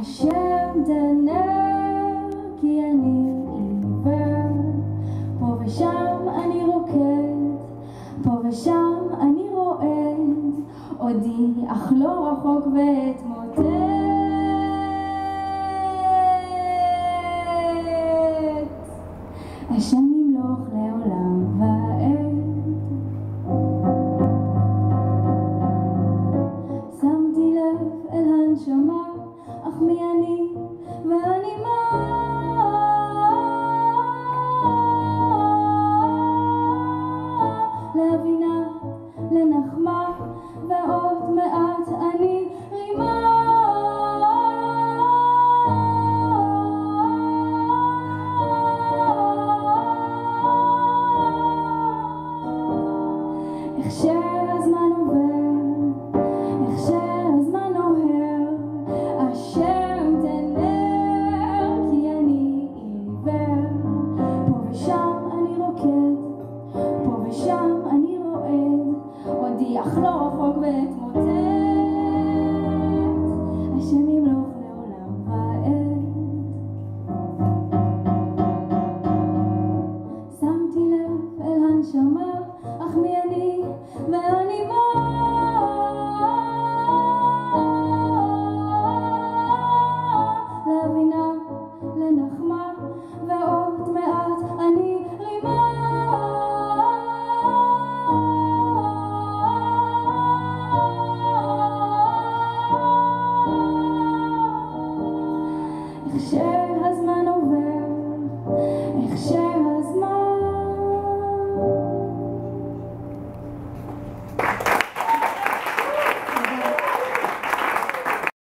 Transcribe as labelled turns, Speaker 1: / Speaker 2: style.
Speaker 1: השם תנר כי אני עיוור, פה ושם אני רוקד, פה ושם אני רועד, עודי אך לא רחוק ואתמוטט. השם ימלוך לעולם ועד. שמתי לב אל הנשמה, אך מי אני ואני מה? להבינה, לנחמה, ועוד מעט אני רימה. איך שהזמן עובר, איך שהזמן נוהר, השם תנר כי אני עיוור, פה ושם אני רוקד, פה ושם אני רועד, עודי אך לא רחוק ואתמוטט.